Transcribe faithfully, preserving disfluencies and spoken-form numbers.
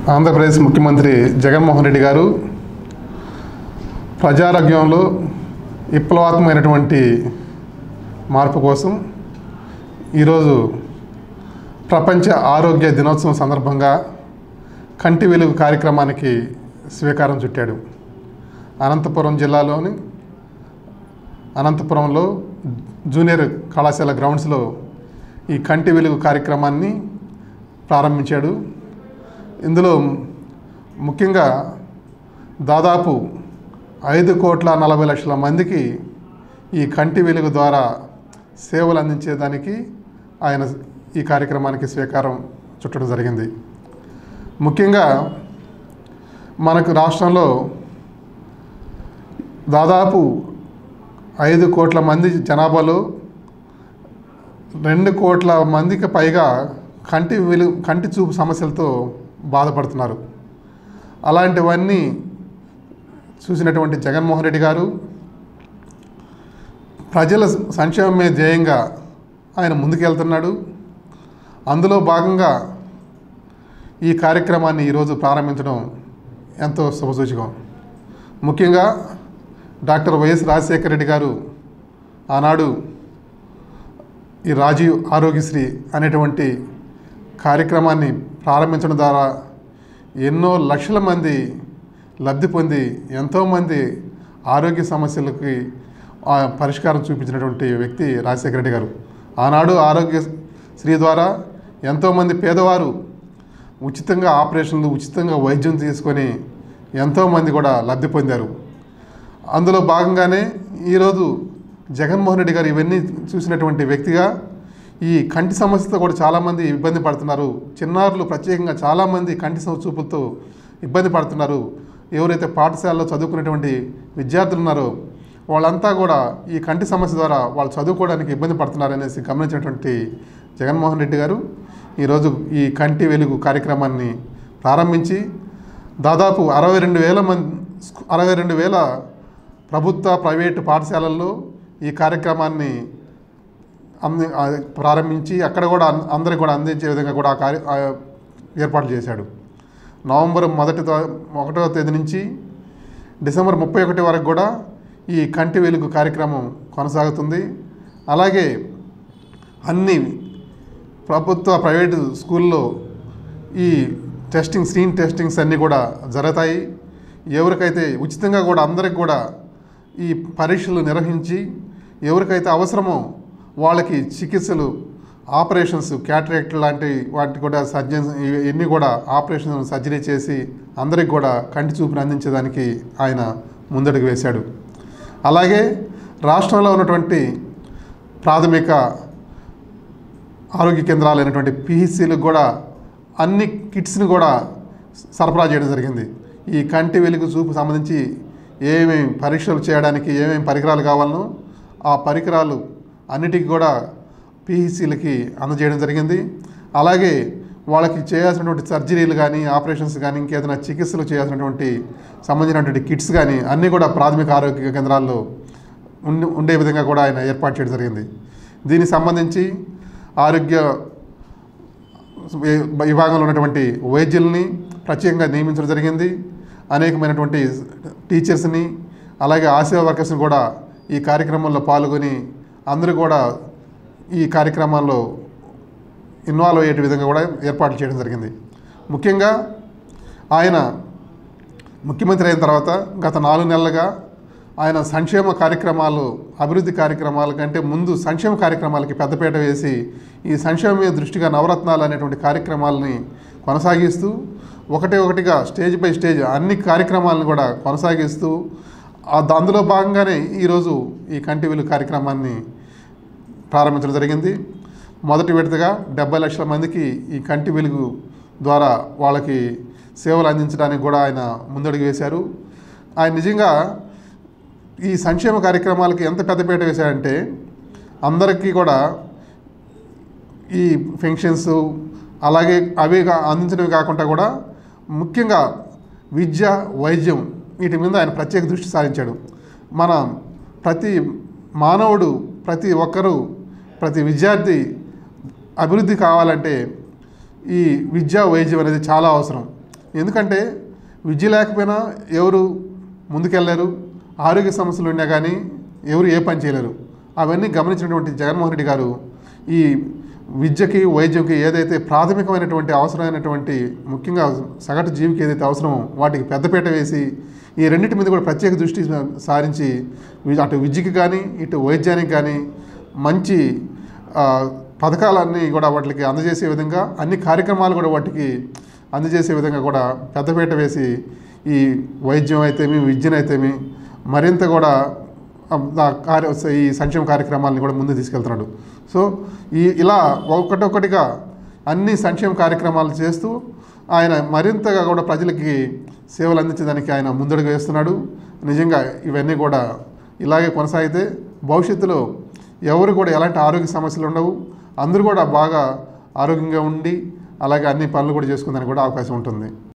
ఆంధ్రప్రదేశ్ ముఖ్యమంత్రి జగన్మోహన్ రెడ్డి గారు ప్రజారోగ్యంలో విప్లవాత్మకమైనటువంటి మార్పు కోసం ఈరోజు ప్రపంచ ఆరోగ్య దినోత్సవం సందర్భంగా కంటి వెలుగు కార్యక్రమానికి శ్రీకారం చుట్టాడు. అనంతపురం జిల్లాలోని అనంతపురంలో జూనియర్ కళాశాల గ్రౌండ్స్లో ఈ కంటి వెలుగు కార్యక్రమాన్ని ప్రారంభించాడు. ఇందులో ముఖ్యంగా దాదాపు ఐదు కోట్ల నలభై లక్షల మందికి ఈ కంటి వెలుగు ద్వారా సేవలు అందించేదానికి ఆయన ఈ కార్యక్రమానికి శ్రీకారం చుట్టడం జరిగింది. ముఖ్యంగా మనకు రాష్ట్రంలో దాదాపు ఐదు కోట్ల మంది జనాభాలో రెండు కోట్ల మందికి పైగా కంటి వెలుగు కంటి చూపు సమస్యలతో బాధపడుతున్నారు. అలాంటివన్నీ చూసినటువంటి జగన్మోహన్ రెడ్డి గారు ప్రజల సంక్షేమమే ధ్యేయంగా ఆయన ముందుకెళ్తున్నాడు. అందులో భాగంగా ఈ కార్యక్రమాన్ని ఈరోజు ప్రారంభించడం ఎంతో శుభసూచకం. ముఖ్యంగా డాక్టర్ వైఎస్ రాజశేఖర రెడ్డి గారు ఆనాడు ఈ రాజీవ్ ఆరోగ్యశ్రీ అనేటువంటి కార్యక్రమాన్ని ప్రారంభించడం ద్వారా ఎన్నో లక్షల మంది లబ్ధి పొంది ఎంతోమంది ఆరోగ్య సమస్యలకి పరిష్కారం చూపించినటువంటి వ్యక్తి రాజశేఖర రెడ్డి గారు. ఆనాడు ఆరోగ్యశ్రీ ద్వారా ఎంతోమంది పేదవారు ఉచితంగా ఆపరేషన్లు ఉచితంగా వైద్యం తీసుకొని ఎంతోమంది కూడా లబ్ధి పొందారు. అందులో భాగంగానే ఈరోజు జగన్మోహన్ రెడ్డి గారు ఇవన్నీ చూసినటువంటి వ్యక్తిగా ఈ కంటి సమస్యతో కూడా చాలామంది ఇబ్బంది పడుతున్నారు. చిన్నారులు ప్రత్యేకంగా చాలామంది కంటి చూపులతో ఇబ్బంది పడుతున్నారు. ఎవరైతే పాఠశాలలో చదువుకునేటువంటి విద్యార్థులు ఉన్నారో వాళ్ళంతా కూడా ఈ కంటి సమస్య ద్వారా వాళ్ళు చదువుకోవడానికి ఇబ్బంది పడుతున్నారనేసి గమనించినటువంటి జగన్మోహన్ రెడ్డి గారు ఈరోజు ఈ కంటి వెలుగు కార్యక్రమాన్ని ప్రారంభించి దాదాపు అరవై రెండు వేల మంది అరవై రెండు వేల ప్రభుత్వ ప్రైవేటు పాఠశాలల్లో ఈ కార్యక్రమాన్ని అంది ప్రారంభించి అక్కడ కూడా అందరికి కూడా అందించే విధంగా కూడా ఆ కార్య ఏర్పాట్లు చేశాడు. నవంబర్ మొదటి ఒకటవ తేదీ నుంచి డిసెంబర్ ముప్పై ఒకటి వరకు కూడా ఈ కంటి వెలుగు కార్యక్రమం కొనసాగుతుంది. అలాగే అన్ని ప్రభుత్వ ప్రైవేటు స్కూల్లో ఈ టెస్టింగ్ స్క్రీన్ టెస్టింగ్స్ అన్నీ కూడా జరుగుతాయి. ఎవరికైతే ఉచితంగా కూడా అందరికి కూడా ఈ పరీక్షలు నిర్వహించి ఎవరికైతే అవసరమో వాళ్ళకి చికిత్సలు ఆపరేషన్స్ క్యాటరాక్ట్ లాంటి వాటి కూడా సర్జన్ ఇవన్నీ కూడా ఆపరేషన్ సర్జరీ చేసి అందరికి కూడా కంటి చూపును అందించేదానికి ఆయన ముందడుగు వేశాడు. అలాగే రాష్ట్రంలో ఉన్నటువంటి ప్రాథమిక ఆరోగ్య కేంద్రాలైనటువంటి పిహెచ్సిలకు కూడా అన్ని కిట్స్ని కూడా సరఫరా చేయడం జరిగింది. ఈ కంటి వెలుగు చూపు సంబంధించి ఏమేమి పరీక్షలు చేయడానికి ఏమేమి పరికరాలు కావాలనో ఆ పరికరాలు అన్నిటికీ కూడా పిహెచ్సిలకి అందజేయడం జరిగింది. అలాగే వాళ్ళకి చేయాల్సినటువంటి సర్జరీలు కానీ ఆపరేషన్స్ కానీ ఇంకేదైనా చికిత్సలు చేయాల్సినటువంటి సంబంధించినటువంటి కిట్స్ కానీ అన్నీ కూడా ప్రాథమిక ఆరోగ్య కేంద్రాల్లో ఉండి ఉండే విధంగా కూడా ఆయన ఏర్పాటు చేయడం జరిగింది. దీనికి సంబంధించి ఆరోగ్య విభాగంలో ఉన్నటువంటి వైద్యుల్ని ప్రత్యేకంగా నియమించడం జరిగింది. అనేకమైనటువంటి టీచర్స్ని అలాగే ఆశా వర్కర్స్ని కూడా ఈ కార్యక్రమంలో పాల్గొని అందరూ కూడా ఈ కార్యక్రమాల్లో ఇన్వాల్వ్ అయ్యే విధంగా కూడా ఏర్పాట్లు చేయడం జరిగింది. ముఖ్యంగా ఆయన ముఖ్యమంత్రి అయిన తర్వాత గత నాలుగు నెలలుగా ఆయన సంక్షేమ కార్యక్రమాలు అభివృద్ధి కార్యక్రమాల కంటే ముందు సంక్షేమ కార్యక్రమాలకి పెద్దపీట వేసి ఈ సంక్షేమం మీద దృష్టిగా నవరత్నాలు అనేటువంటి కార్యక్రమాలని కొనసాగిస్తూ ఒకటే ఒకటిగా స్టేజ్ బై స్టేజ్ అన్ని కార్యక్రమాలను కూడా కొనసాగిస్తూ అందులో భాగంగానే ఈరోజు ఈ కంటి వెలుగు కార్యక్రమాన్ని ప్రారంభించడం జరిగింది. మొదటి విడతగా డెబ్బై లక్షల మందికి ఈ కంటి వెలుగు ద్వారా వాళ్ళకి సేవలు అందించడానికి కూడా ఆయన ముందడుగు వేశారు. ఆయన నిజంగా ఈ సంక్షేమ కార్యక్రమాలకి ఎంత పెద్దపీట వేశారంటే అందరికీ కూడా ఈ పెన్షన్స్ అలాగే అవి అందించడమే కాకుండా కూడా ముఖ్యంగా విద్య వైద్యం వీటి మీద ఆయన ప్రత్యేక దృష్టి సారించాడు. మన ప్రతి మానవుడు ప్రతి ఒక్కరూ ప్రతి విద్యార్థి అభివృద్ధి కావాలంటే ఈ విద్యా వైద్యం అనేది చాలా అవసరం. ఎందుకంటే విద్య లేకపోయినా ఎవరు ముందుకెళ్ళారు, ఆరోగ్య సమస్యలు ఉన్నా కానీ ఎవరు ఏ పని చేయలేరు. అవన్నీ గమనించినటువంటి జగన్మోహన్ రెడ్డి గారు ఈ విద్యకి వైద్యంకి ఏదైతే ప్రాథమికమైనటువంటి అవసరమైనటువంటి ముఖ్యంగా సగటు జీవికి ఏదైతే అవసరమో వాటికి పెద్దపీట వేసి ఈ రెండింటి మీద కూడా ప్రత్యేక దృష్టి సారించి అటు విద్యకి కానీ ఇటు వైద్యానికి కానీ మంచి పథకాలన్నీ కూడా వాటికి అందజేసే విధంగా అన్ని కార్యక్రమాలు కూడా వాటికి అందజేసే విధంగా కూడా పెద్దపీట వేసి ఈ వైద్యం అయితేమి విద్యనైతేమి మరింత కూడా కార్య ఈ సంక్షేమ కార్యక్రమాలని కూడా ముందు తీసుకెళ్తున్నాడు. సో ఈ ఇలా ఒకటొక్కటిగా అన్ని సంక్షేమ కార్యక్రమాలు చేస్తూ ఆయన మరింతగా కూడా ప్రజలకి సేవలు అందించడానికి ఆయన ముందడుగు వేస్తున్నాడు. నిజంగా ఇవన్నీ కూడా ఇలాగే కొనసాగితే భవిష్యత్తులో ఎవరు కూడా ఎలాంటి ఆరోగ్య సమస్యలు ఉండవు, అందరూ కూడా బాగా ఆరోగ్యంగా ఉండి అలాగే అన్ని పనులు కూడా చేసుకుందానికి కూడా అవకాశం ఉంటుంది.